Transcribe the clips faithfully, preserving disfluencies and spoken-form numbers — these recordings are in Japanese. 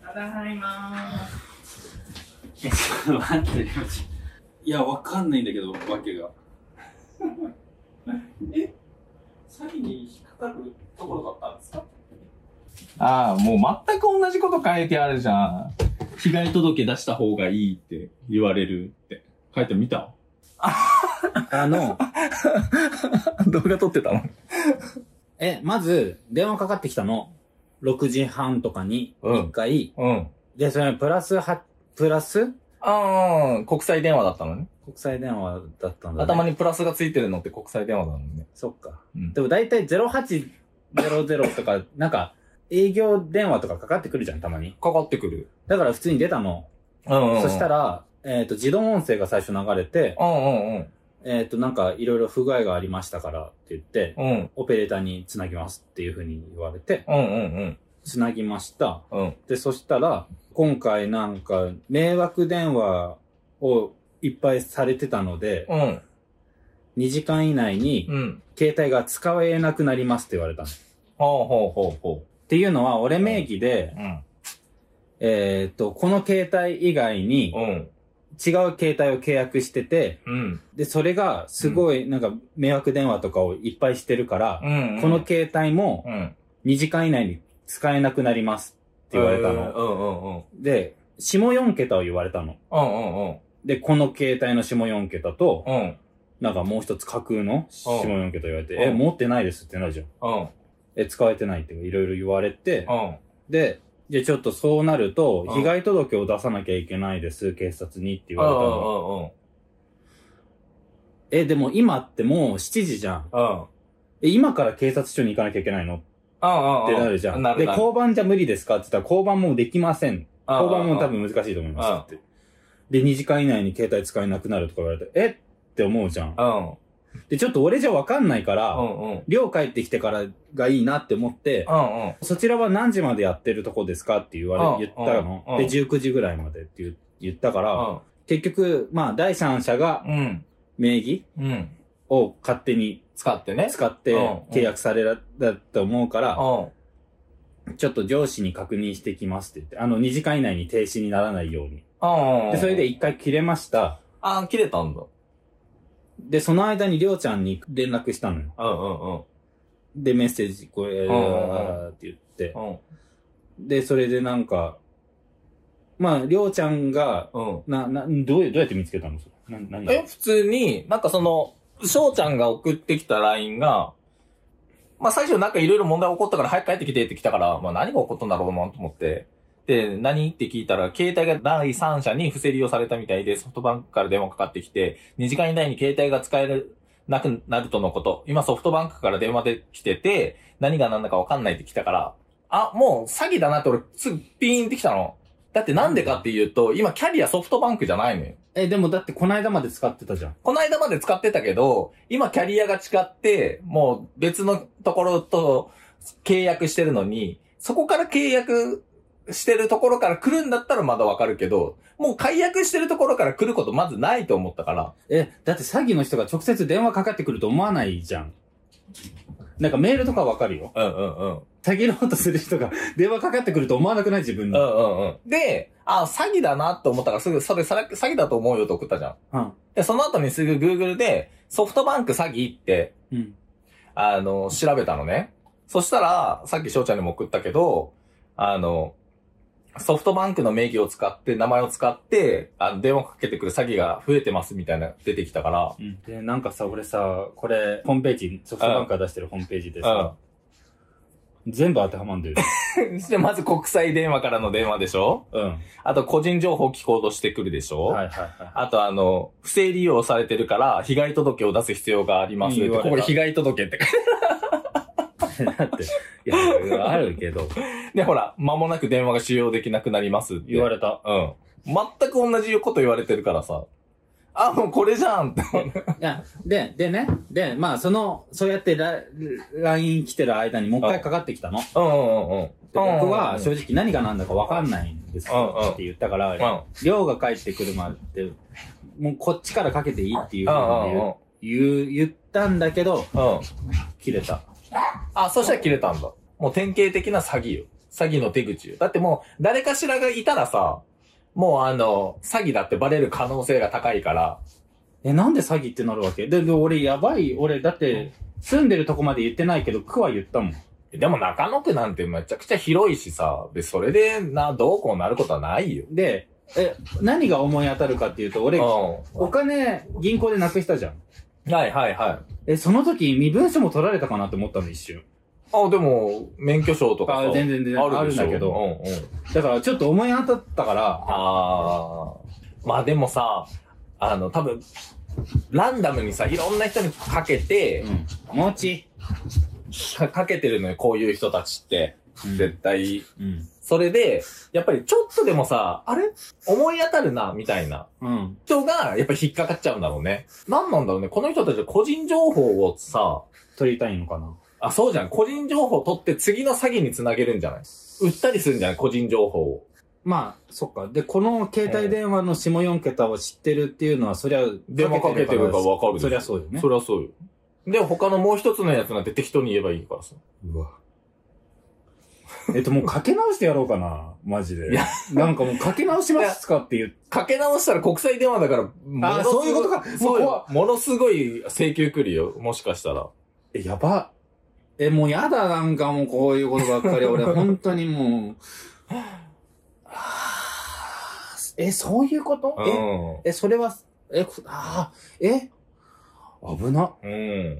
ただいまー。え、ちょっと待って、いや、わかんないんだけど、わけが。え、詐欺に引っかかるところだったんですか？ ああ、もう全く同じこと書いてあるじゃん。被害届出した方がいいって言われるって書いてみた？ あの、 動画撮ってたの？ え、まず、電話かかってきたの。ろくじはんとかに、一回、 うん。うん。 で、それプラスは、プラスああ、国際電話だったのね。 国際電話だったんだね。 頭にプラスがついてるのって国際電話だもんね。 そっか。 うん、 でも大体ゼロはちゼロゼロとか、なんか、営業電話とかかかってくるじゃん、たまに。 かかってくる。 だから普通に出たの。 うんうん、うん。 そしたら、えっと、自動音声が最初流れて、 うんうんうん。 えっと、なんか、いろいろ不具合がありましたからって言って、 うん。 オペレーターにつなぎますっていう風に言われて、 うんうんうん。 つなぎました。 うん。 で、そしたら、今回なんか、迷惑電話をいっぱいされてたので、 うん。 にじかん以内に、うん。携帯が使えなくなりますって言われたの。 ほうほうほうほう。 っていうのは、俺名義で、うん。えっと、この携帯以外に、うん。違う携帯を契約してて、うん、で、それがすごいなんか迷惑電話とかをいっぱいしてるから、うんうん、この携帯もにじかん以内に使えなくなりますって言われたの。うんうんうん、で、下よん桁を言われたの。うんうんうん、で、この携帯の下よん桁と、うん、なんかもう一つ架空の下よん桁言われて、うん、え、持ってないですってなるじゃん。うん、え、使えてないっていろいろ言われて、うん、で、で、ちょっとそうなると、被害届を出さなきゃいけないです、警察にって言われたの。え、でも今ってもうしちじじゃん。え、今から警察署に行かなきゃいけないのってなるじゃん。で、交番じゃ無理ですかって言ったら、交番もうできません。交番も多分難しいと思いますって。で、にじかん以内に携帯使えなくなるとか言われて、えって思うじゃん。で、ちょっと俺じゃわかんないから、うんうん、寮帰ってきてからがいいなって思って、うんうん、そちらは何時までやってるとこですかって言われ、言ったの、うんうん。で、じゅうくじぐらいまでって言言ったから、うん、結局、まあ、第三者が、名義、うん、を勝手に使ってね。 使って契約されたと思うから、うん、ちょっと上司に確認してきますって言って、あの、にじかん以内に停止にならないように。で、それで一回切れました。 ああ、切れたんだ。 で、その間にりょうちゃんに連絡したのよ。うんうんうん。で、メッセージ、これ、うんうん、って言って、うん。で、それでなんか、まあ、りょうちゃんが、うん、な、な、どう、どうやって見つけたの？な、何？ え、普通に、なんかその、翔ちゃんが送ってきた ライン が、まあ最初なんかいろいろ問題起こったから早く帰ってきてって来たから、まあ何が起こったんだろうなと思って、で、何って聞いたら、携帯が第三者に不正利用されたみたいで、ソフトバンクから電話かかってきて、にじかん以内に携帯が使えなくなるとのこと。今ソフトバンクから電話で来てて、何が何だかわかんないって来たから、あ、もう詐欺だなって俺、すぐピーンって来たの。だってなんでかっていうと、今キャリアソフトバンクじゃないのよ。 え、でもだってこの間まで使ってたじゃん。 この間まで使ってたけど、今キャリアが違って、もう別のところと契約してるのに、そこから契約、してるところから来るんだったらまだわかるけど、もう解約してるところから来ることまずないと思ったから。 え、だって詐欺の人が直接電話かかってくると思わないじゃん。なんかメールとかわかるよ。うんうんうん。詐欺ろうとする人が電話かかってくると思わなくない自分に。うんうんうん。で、あ、詐欺だなって思ったからすぐ、それ詐欺だと思うよと送ったじゃん。うん。で、その後にすぐ Google でソフトバンク詐欺って、うん。あの、調べたのね。そしたら、さっき翔ちゃんにも送ったけど、あの、ソフトバンクの名義を使って、名前を使って、あの、電話かけてくる詐欺が増えてますみたいな、出てきたから。 うん。で、なんかさ、俺さ、これ、ホームページ、ソフトバンクが出してるホームページでさ、うん、全部当てはまんでる。 で、まず国際電話からの電話でしょ？うん。あと、個人情報聞こうとしてくるでしょ？はいはいはい。あと、あの、不正利用されてるから、被害届を出す必要がありますって、ここで被害届って書いてだって、いや、あるけど。 で、ほら、間もなく電話が使用できなくなりますって言われた。 うん。全く同じこと言われてるからさ。あ、もうこれじゃんって。いや、で、でね。で、まあ、その、そうやってラ、ライン 来てる間にもう一回かかってきたの。うんうんうん。僕は正直何が何だかわかんないんですよって言ったから、りょうが帰ってくるまで、もうこっちからかけていいっていうふうに言う、言ったんだけど、切れた。 あ、そしたら切れたんだ。もう典型的な詐欺よ。 詐欺の手口よ。だってもう、誰かしらがいたらさ、もうあの、詐欺だってバレる可能性が高いから。 え、なんで詐欺ってなるわけで、で俺やばい、俺だって、住んでるとこまで言ってないけど、区は言ったもん。 でも中野区なんてめちゃくちゃ広いしさ、で、それでな、どうこうなることはないよ。 で、え、何が思い当たるかっていうと、俺、 うん、 お金、銀行でなくしたじゃん。 はいはいはい。 え、その時、身分証も取られたかなって思ったの、一瞬。 あ、でも、免許証とかさ。 あ、全然全然あるんだけど。 うんうん。 だから、ちょっと思い当たったから。 ああ。まあでもさ、あの、多分、ランダムにさ、いろんな人にかけて、 うん。もち。 かけてるのよ、こういう人たちって。うん、絶対。 うん。 それで、やっぱりちょっとでもさ、あれ思い当たるな、みたいな。 うん。 人が、やっぱり引っかかっちゃうんだろうね。なんなんだろうね。この人たちは個人情報をさ、 取りたいのかな。 あ、そうじゃん。個人情報を取って次の詐欺につなげるんじゃない？売ったりするんじゃない？個人情報を。 まあ、そっか。で、この携帯電話の下よん桁を知ってるっていうのは、そりゃ、 電話かけてるかわかる。 そりゃそうよね。 そりゃそうよ。で、他のもう一つのやつなんて適当に言えばいいからさ。 うわ。えっと、もうかけ直してやろうかな。マジで。いや、なんかもうかけ直しますかっていう。 かけ直したら国際電話だから、 あ、そういうことか。 そうよ。ものすごい請求来るよ。もしかしたら。 え、やば。え、もうやだ、なんかもうこういうことばっかり。俺、本当にもう。え、そういうこと、うん、え、え、それは、え、ああ、え、危な。 うん。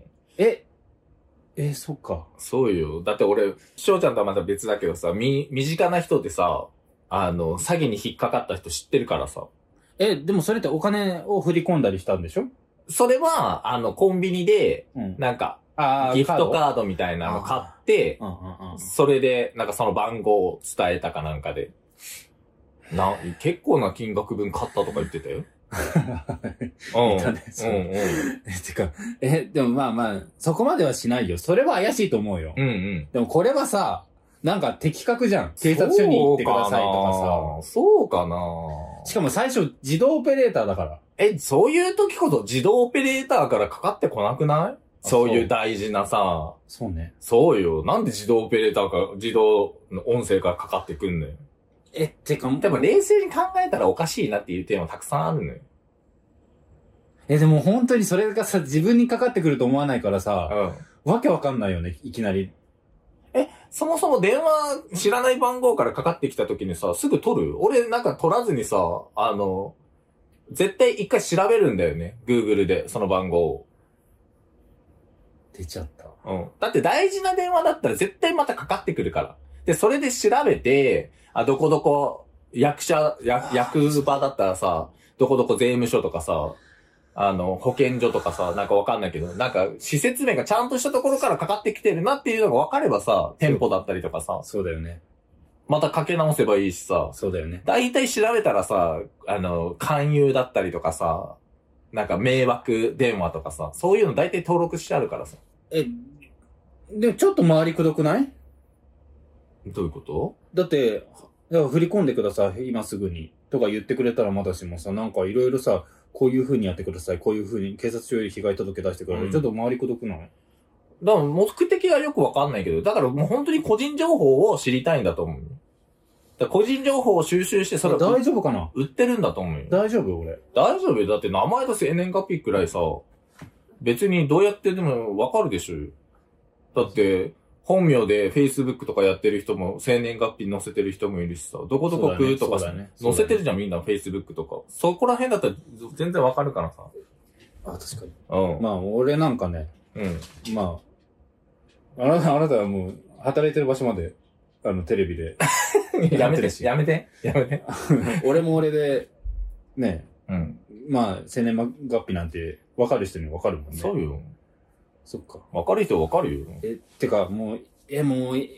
え、え、そっか。 そうよ。だって俺、翔ちゃんとはまた別だけどさ、み、身近な人でさ、あの、詐欺に引っかかった人知ってるからさ。 え、でもそれってお金を振り込んだりしたんでしょ？ それは、あの、コンビニで、うん、なんか、ギフトカードみたいなの買って、それで、なんかその番号を伝えたかなんかで、な、結構な金額分買ったとか言ってたよ。 うん。いたね、そう。うんうん。え、てか、え、でもまあまあ、そこまではしないよ。それは怪しいと思うよ。 うんうん。 でもこれはさ、なんか的確じゃん。警察署に行ってくださいとかさ。そうかなしかも最初、自動オペレーターだから。 え、そういう時こそ自動オペレーターからかかってこなくない？そういう大事なさ。 そうね。 そうよ。なんで自動オペレーターか、自動の音声からかかってくんのよ。 え、ってか、 でも冷静に考えたらおかしいなっていう点はたくさんあるのよ。 え、でも本当にそれがさ、自分にかかってくると思わないからさ、うん、わけわかんないよね、いきなり。 え、そもそも電話知らない番号からかかってきた時にさ、すぐ取る？俺なんか取らずにさ、あの、絶対一回調べるんだよね。Google で、その番号を。 出ちゃった。 うん。だって大事な電話だったら絶対またかかってくるから。で、それで調べて、あ、どこどこ、役者、役、役場だったらさ、どこどこ税務署とかさ、あの、保健所とかさ、なんかわかんないけど、なんか、施設名がちゃんとしたところからかかってきてるなっていうのがわかればさ、店舗だったりとかさ。 そうだよね。 またかけ直せばいいしさ。 そうだよね。 大体調べたらさ、あの、勧誘だったりとかさ、なんか迷惑電話とかさ、そういうの大体登録してあるからさ。 え、でもちょっと回りくどくない？ どういうこと？ だって、だから振り込んでください、今すぐに。とか言ってくれたらまだしもさ、なんかいろいろさ、こういう風にやってください、こういう風に警察署より被害届出してください、うん。ちょっと回りくどくない？ だから目的がよくわかんないけど、だからもう本当に個人情報を知りたいんだと思う。だ個人情報を収集して、それ大丈夫かな？ 売ってるんだと思うよ。 大丈夫俺。 大丈夫だって名前と生年月日くらいさ、別にどうやってでもわかるでしょ。だって、本名で Facebook とかやってる人も、生年月日載せてる人もいるしさ、どこどこくとかさ、ね、載せてるじゃん、みんな Facebook とか。そこら辺だったら全然わかるからさ。 あ、確かに。 うん。 まあ、俺なんかね、 うん。 まあ、あなた、あなたはもう、働いてる場所まで、あの、テレビで。 やめて、やめて、やめて。 俺も俺で、ね、 うん。 まあ、生年月日なんて、わかる人にわかるもんね。 そうよ。 そっか。 わかる人わかるよ。 え、てか、もう、え、もう、え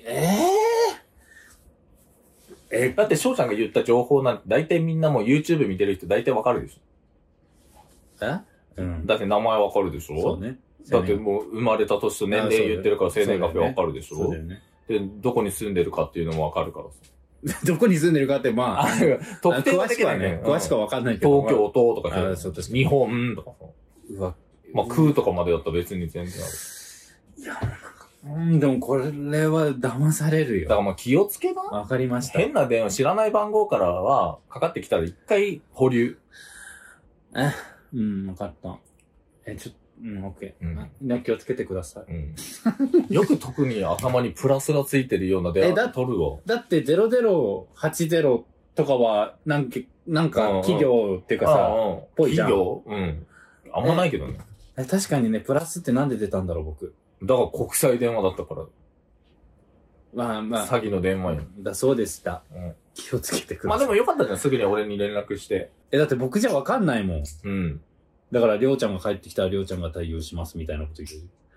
えー、え、だって翔ちゃんが言った情報なんて、大体みんなもう YouTube 見てる人大体わかるでしょ。えうん。 だって名前わかるでしょ。 そうね。 だってもう生まれた年と年齢言ってるから生年月日わかるでしょ。 そうだよね。 で、どこに住んでるかっていうのもわかるからさ。 どこに住んでるかって、まあ、 特定はできないね。詳しくはわかんないけど。 東京都とかあ、そうです。 日本とかさ。 うわ。 まあ、空とかまでだったら別に全然ある。 いや、なんか、 うん、でもこれは騙されるよ。 だからもう気をつけな。 わかりました。 変な電話、知らない番号からは、かかってきたら一回保留。 え、うん、わかった。え、ちょっと、うん、オッケー。うん。みんな気をつけてください。うん。 よく特に頭にプラスがついてるような電話取るわ。 だってゼロゼロはちゼロとかは、なんか、なんか企業っていうかさ、ぽいじゃん。 企業うん。あんまないけどね。 え、確かにね、プラスってなんで出たんだろう、僕。 だから国際電話だったから。 まあまあ。 詐欺の電話よ。 だそうでした。うん。気をつけてください。 まあでもよかったじゃん、すぐに俺に連絡して。 え、だって僕じゃわかんないもん。 うん。 だから、りょうちゃんが帰ってきたらりょうちゃんが対応しますみたいなこと言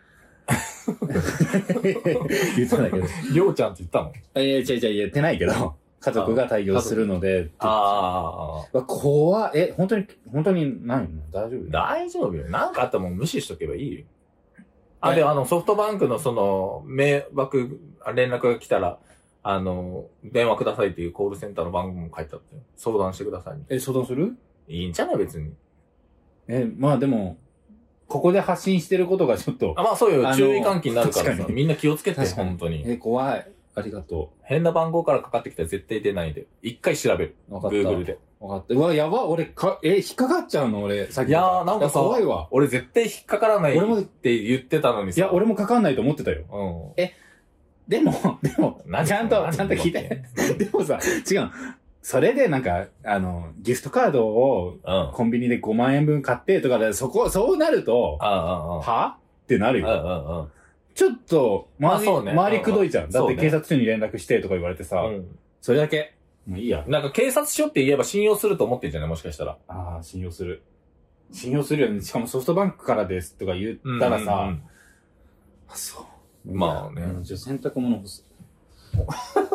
う。言ったんだけど。 りょうちゃんって言ったの？ いや、違う違う言ってないけど、家族が対応するので。 ああ。 怖え、本当に、本当にないの？大丈夫？ 大丈夫よ。なんかあったらもう無視しとけばいいよ。あ、で、あの、ソフトバンクのその、迷惑、連絡が来たら、あの、電話くださいっていうコールセンターの番号も書いてあって相談してください。 え、相談する？ いいんじゃない別に。 え、まあでも、ここで発信してることがちょっと。 あ、まあそうよ。注意喚起になるからさ。みんな気をつけて、本当に。 え、怖い。ありがとう。 変な番号からかかってきたら絶対出ないで。一回調べる。 わかった。 Google で。 わかった。うわ、やば。俺、か、え、引っかかっちゃうの俺、さっき。 いやー、なんかさ、 怖いわ。 俺絶対引っかからないって言ってたのにさ。 いや、俺もかかんないと思ってたよ。うん。え、でも、でも、ちゃんと、ちゃんと聞いて。でもさ、違う。それでなんか、あの、ギフトカードを、コンビニでごまんえんぶん買ってとかで、そこ、そうなると、はってなるよ。ちょっと、周り、周りくどいじゃん。だって警察署に連絡してとか言われてさ、それだけ。もういいや。 なんか警察署って言えば信用すると思ってんじゃないもしかしたら。 ああ、信用する。信用するよね。しかもソフトバンクからですとか言ったらさ、あ、そう。 まあね。 じゃあ洗濯物干す。